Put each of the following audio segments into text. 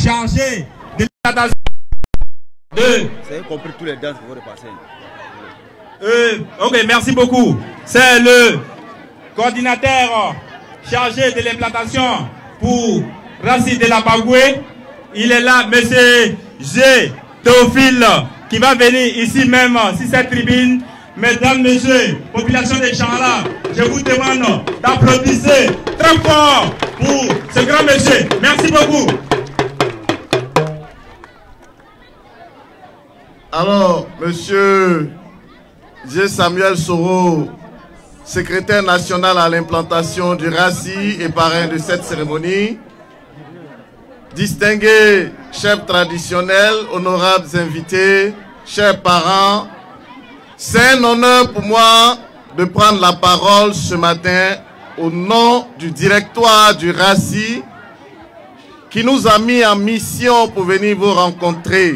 chargé de l'implantation de... Vous avez compris tous les danses qu'il faut repasser. Ok, merci beaucoup. C'est le coordinateur chargé de l'implantation pour Rassi de la Bagoué. Il est là, monsieur G. Théophile, qui va venir ici même, sur cette tribune. Mesdames, messieurs, population de Changla, je vous demande d'applaudir très fort pour ce grand monsieur. Merci beaucoup. Alors, monsieur G. Samuel Soro, secrétaire national à l'implantation du RACI et parrain de cette cérémonie, distingués chefs traditionnels, honorables invités, chers parents, c'est un honneur pour moi de prendre la parole ce matin au nom du directoire du RACI qui nous a mis en mission pour venir vous rencontrer.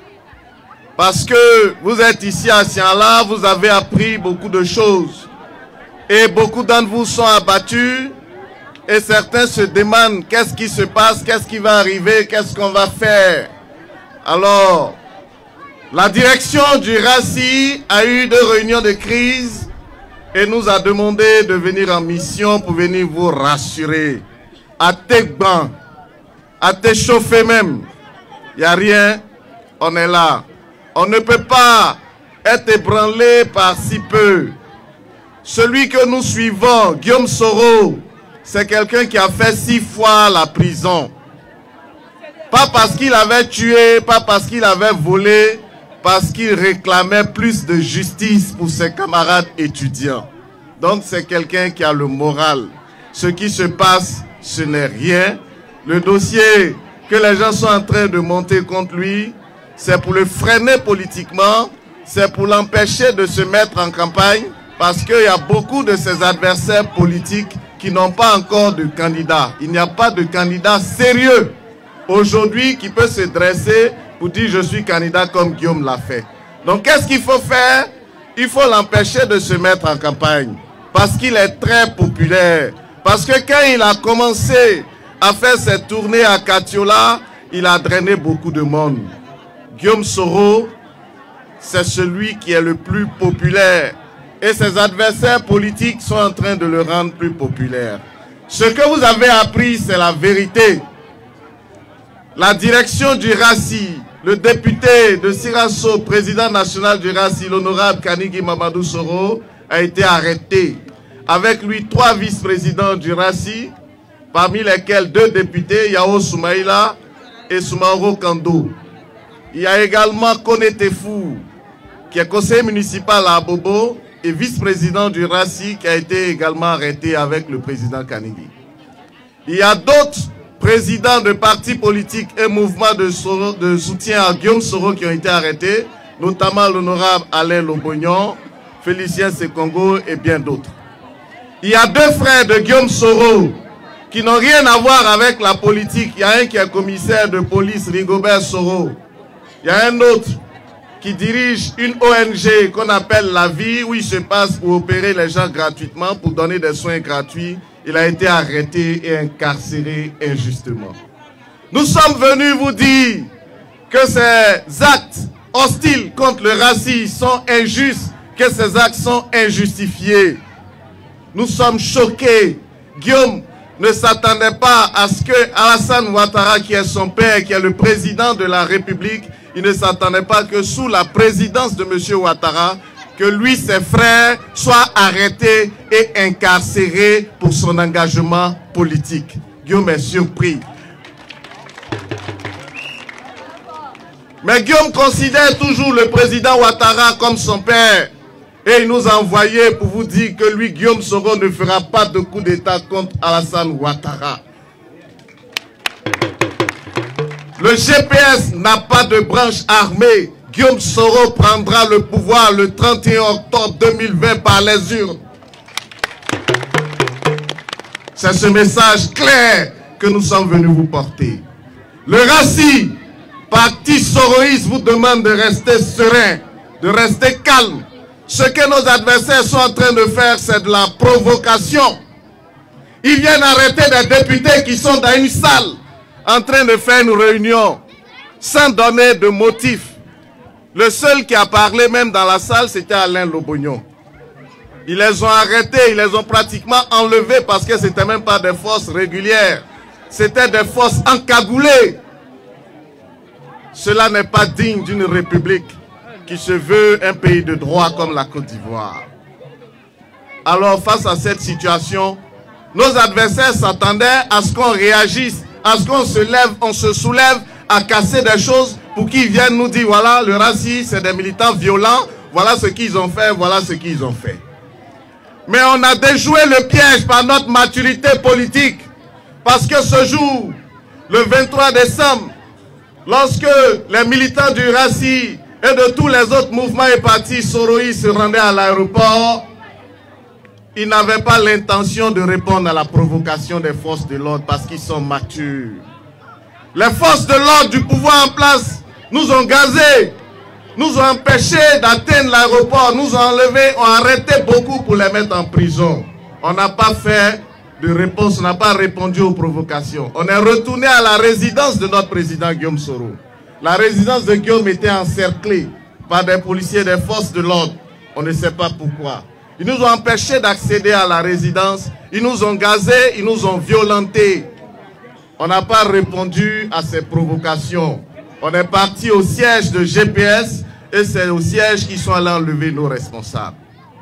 Parce que vous êtes ici à Sianla, vous avez appris beaucoup de choses. Et beaucoup d'entre vous sont abattus. Et certains se demandent qu'est-ce qui se passe, qu'est-ce qui va arriver, qu'est-ce qu'on va faire. Alors, la direction du RACI a eu 2 réunions de crise et nous a demandé de venir en mission pour venir vous rassurer. À Tegban, à t'échauffer même. Il n'y a rien, on est là. On ne peut pas être ébranlé par si peu. Celui que nous suivons, Guillaume Soro, c'est quelqu'un qui a fait 6 fois la prison. Pas parce qu'il avait tué, pas parce qu'il avait volé, parce qu'il réclamait plus de justice pour ses camarades étudiants. Donc c'est quelqu'un qui a le moral. Ce qui se passe, ce n'est rien. Le dossier que les gens sont en train de monter contre lui, c'est pour le freiner politiquement, c'est pour l'empêcher de se mettre en campagne, parce qu'il y a beaucoup de ses adversaires politiques qui n'ont pas encore de candidat. Il n'y a pas de candidat sérieux aujourd'hui qui peut se dresser pour dire je suis candidat comme Guillaume l'a fait. Donc qu'est-ce qu'il faut faire? Il faut l'empêcher de se mettre en campagne, parce qu'il est très populaire. Parce que quand il a commencé à faire ses tournées à Katiola, il a drainé beaucoup de monde. Guillaume Soro, c'est celui qui est le plus populaire. Et ses adversaires politiques sont en train de le rendre plus populaire. Ce que vous avez appris, c'est la vérité. La direction du RACI, le député de Sirasso, président national du RACI, l'honorable Kanigi Mamadou Soro, a été arrêté. Avec lui, 3 vice-présidents du RACI, parmi lesquels 2 députés, Yao Soumaïla et Soumaoro Kando. Il y a également Kone Tefou, qui est conseiller municipal à Bobo et vice-président du RACI, qui a été également arrêté avec le président Kanigi. Il y a d'autres présidents de partis politiques et mouvements de soutien à Guillaume Soro qui ont été arrêtés, notamment l'honorable Alain Lobognon, Félicien Sekongo et bien d'autres. Il y a 2 frères de Guillaume Soro qui n'ont rien à voir avec la politique. Il y a un qui est commissaire de police, Rigobert Soro. Il y a un autre qui dirige une ONG qu'on appelle La Vie, où il se passe pour opérer les gens gratuitement, pour donner des soins gratuits. Il a été arrêté et incarcéré injustement. Nous sommes venus vous dire que ces actes hostiles contre le racisme sont injustes, que ces actes sont injustifiés. Nous sommes choqués. Guillaume ne s'attendait pas à ce que Alassane Ouattara, qui est son père, qui est le président de la République, il ne s'attendait pas que sous la présidence de M. Ouattara, que lui, ses frères, soient arrêtés et incarcérés pour son engagement politique. Guillaume est surpris. Mais Guillaume considère toujours le président Ouattara comme son père. Et il nous a envoyé pour vous dire que lui, Guillaume Soro, ne fera pas de coup d'État contre Alassane Ouattara. Le GPS n'a pas de branche armée. Guillaume Soro prendra le pouvoir le 31 octobre 2020 par les urnes. C'est ce message clair que nous sommes venus vous porter. Le RACI, parti soroïste, vous demande de rester serein, de rester calme. Ce que nos adversaires sont en train de faire, c'est de la provocation. Ils viennent arrêter des députés qui sont dans une salle en train de faire une réunion sans donner de motif. Le seul qui a parlé même dans la salle, c'était Alain Lobognon. Ils les ont arrêtés, ils les ont pratiquement enlevés parce que ce n'étaient même pas des forces régulières. C'était des forces encagoulées. Cela n'est pas digne d'une république qui se veut un pays de droit comme la Côte d'Ivoire. Alors face à cette situation, nos adversaires s'attendaient à ce qu'on réagisse, à ce qu'on se lève, on se soulève à casser des choses pour qu'ils viennent nous dire voilà, le racisme, c'est des militants violents, voilà ce qu'ils ont fait, voilà ce qu'ils ont fait. Mais on a déjoué le piège par notre maturité politique. Parce que ce jour, le 23 décembre, lorsque les militants du RACI et de tous les autres mouvements et partis soroïstes se rendaient à l'aéroport, ils n'avaient pas l'intention de répondre à la provocation des forces de l'ordre parce qu'ils sont matures. Les forces de l'ordre du pouvoir en place nous ont gazés, nous ont empêchés d'atteindre l'aéroport, nous ont enlevés, ont arrêté beaucoup pour les mettre en prison. On n'a pas fait de réponse, on n'a pas répondu aux provocations. On est retourné à la résidence de notre président Guillaume Soro. La résidence de Guillaume était encerclée par des policiers des forces de l'ordre. On ne sait pas pourquoi. Ils nous ont empêchés d'accéder à la résidence. Ils nous ont gazés, ils nous ont violentés. On n'a pas répondu à ces provocations. On est parti au siège de GPS et c'est au siège qu'ils sont allés enlever nos responsables.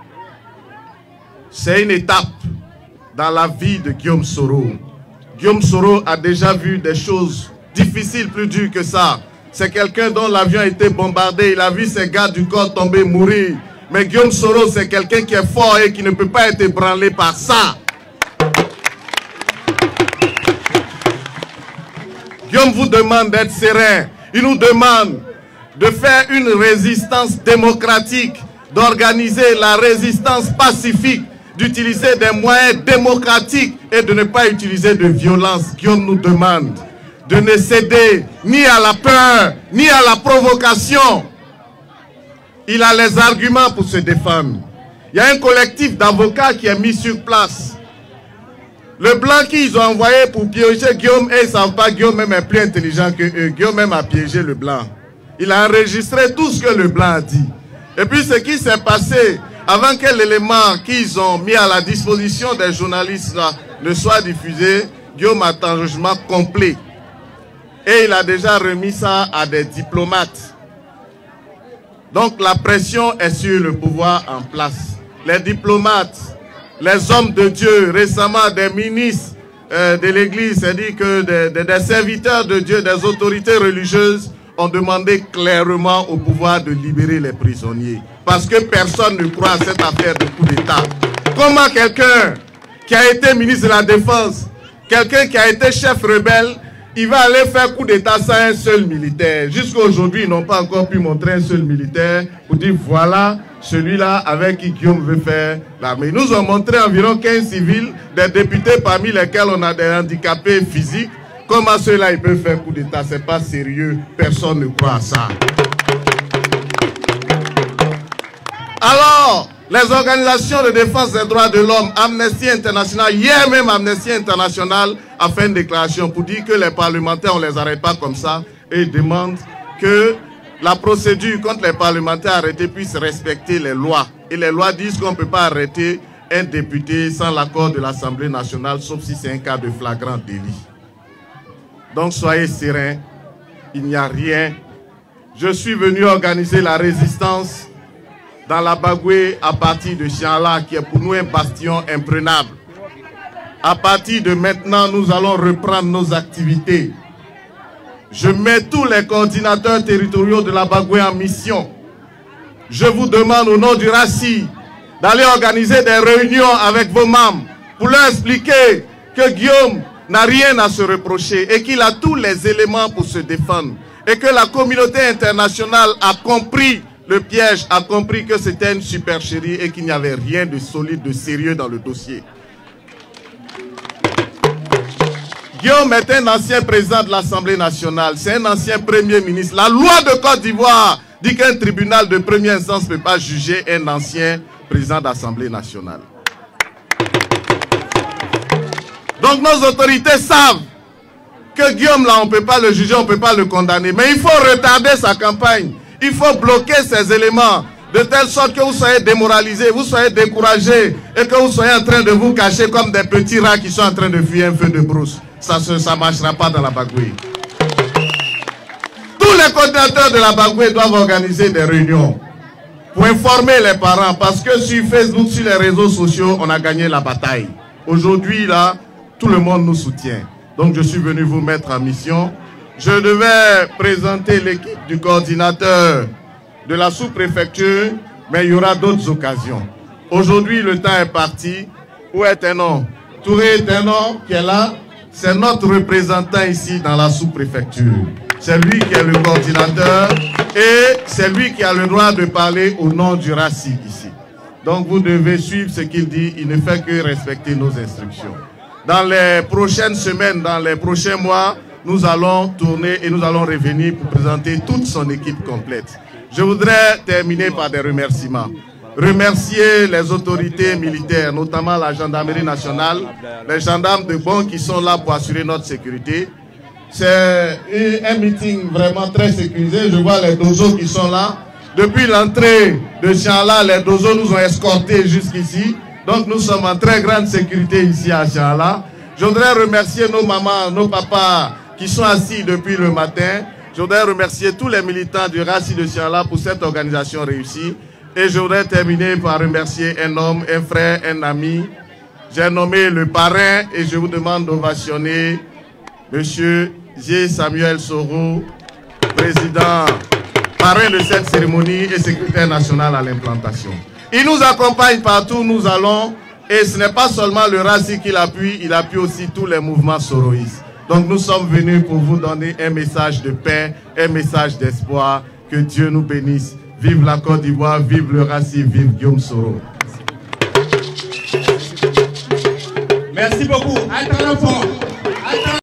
C'est une étape dans la vie de Guillaume Soro. Guillaume Soro a déjà vu des choses difficiles, plus dures que ça. C'est quelqu'un dont l'avion a été bombardé, il a vu ses gardes du corps tomber, mourir. Mais Guillaume Soro, c'est quelqu'un qui est fort et qui ne peut pas être ébranlé par ça. Guillaume vous demande d'être serein. Il nous demande de faire une résistance démocratique, d'organiser la résistance pacifique, d'utiliser des moyens démocratiques et de ne pas utiliser de violence. Guillaume nous demande de ne céder ni à la peur, ni à la provocation. Il a les arguments pour se défendre. Il y a un collectif d'avocats qui est mis sur place. Le blanc qu'ils ont envoyé pour piéger Guillaume, et ils ne savent pas, Guillaume même est plus intelligent que eux. Guillaume même a piégé le blanc. Il a enregistré tout ce que le blanc a dit. Et puis ce qui s'est passé, avant que l'élément qu'ils ont mis à la disposition des journalistes là, ne soit diffusé, Guillaume a un jugement complet. Et il a déjà remis ça à des diplomates. Donc la pression est sur le pouvoir en place. Les diplomates, les hommes de Dieu, récemment des ministres de l'Église, c'est-à-dire que des serviteurs de Dieu, des autorités religieuses, ont demandé clairement au pouvoir de libérer les prisonniers. Parce que personne ne croit à cette affaire de coup d'État. Comment quelqu'un qui a été ministre de la Défense, quelqu'un qui a été chef rebelle, il va aller faire coup d'État sans un seul militaire? Jusqu'à aujourd'hui, ils n'ont pas encore pu montrer un seul militaire pour dire voilà celui-là avec qui Guillaume veut faire l'armée. Ils nous ont montré environ 15 civils, des députés parmi lesquels on a des handicapés physiques. Comment ceux-là ils peuvent faire coup d'État? C'est pas sérieux, personne ne croit à ça. Alors, les organisations de défense des droits de l'homme, Amnesty International, hier même Amnesty International a fait une déclaration pour dire que les parlementaires, on ne les arrête pas comme ça et demandent que la procédure contre les parlementaires arrêtés puisse respecter les lois. Et les lois disent qu'on ne peut pas arrêter un député sans l'accord de l'Assemblée nationale, sauf si c'est un cas de flagrant délit. Donc soyez sereins, il n'y a rien. Je suis venu organiser la résistance dans la Bagoué à partir de Chiala, qui est pour nous un bastion imprenable. À partir de maintenant, nous allons reprendre nos activités. Je mets tous les coordinateurs territoriaux de la Bagoué en mission. Je vous demande au nom du RACI d'aller organiser des réunions avec vos membres pour leur expliquer que Guillaume n'a rien à se reprocher et qu'il a tous les éléments pour se défendre. Et que la communauté internationale a compris le piège, a compris que c'était une supercherie et qu'il n'y avait rien de solide, de sérieux dans le dossier. Guillaume est un ancien président de l'Assemblée nationale, c'est un ancien premier ministre. La loi de Côte d'Ivoire dit qu'un tribunal de première instance ne peut pas juger un ancien président d'Assemblée nationale. Donc nos autorités savent que Guillaume, là, on ne peut pas le juger, on ne peut pas le condamner. Mais il faut retarder sa campagne. Il faut bloquer ces éléments de telle sorte que vous soyez démoralisés, vous soyez découragés et que vous soyez en train de vous cacher comme des petits rats qui sont en train de fuir un feu de brousse. Ça ne marchera pas dans la Bagoué. Tous les coordinateurs de la Bagoué doivent organiser des réunions pour informer les parents, parce que sur Facebook, sur les réseaux sociaux, on a gagné la bataille. Aujourd'hui, là, tout le monde nous soutient. Donc, je suis venu vous mettre en mission. Je devais présenter l'équipe du coordinateur de la sous-préfecture, mais il y aura d'autres occasions. Aujourd'hui, le temps est parti. Où est Tenon? Touré Tenon, qui est là, c'est notre représentant ici dans la sous-préfecture. C'est lui qui est le coordinateur et c'est lui qui a le droit de parler au nom du RACI ici. Donc vous devez suivre ce qu'il dit, il ne fait que respecter nos instructions. Dans les prochaines semaines, dans les prochains mois, nous allons tourner et nous allons revenir pour présenter toute son équipe complète. Je voudrais terminer par des remerciements. Remercier les autorités militaires, notamment la gendarmerie nationale, les gendarmes de Bon qui sont là pour assurer notre sécurité. C'est un meeting vraiment très sécurisé. Je vois les dozos qui sont là. Depuis l'entrée de Chiala, les dozos nous ont escortés jusqu'ici. Donc nous sommes en très grande sécurité ici à Chiala. Je voudrais remercier nos mamans, nos papas qui sont assis depuis le matin. Je voudrais remercier tous les militants du RACI de Chiala pour cette organisation réussie. Et je voudrais terminer par remercier un homme, un frère, un ami. J'ai nommé le parrain et je vous demande d'ovationner Monsieur J. Samuel Soro, président, parrain de cette cérémonie et secrétaire national à l'implantation. Il nous accompagne partout où nous allons et ce n'est pas seulement le RACI qui l'appuie, il appuie aussi tous les mouvements soroïstes. Donc nous sommes venus pour vous donner un message de paix, un message d'espoir. Que Dieu nous bénisse. Vive la Côte d'Ivoire, vive le RACI, vive Guillaume Soro. Merci beaucoup.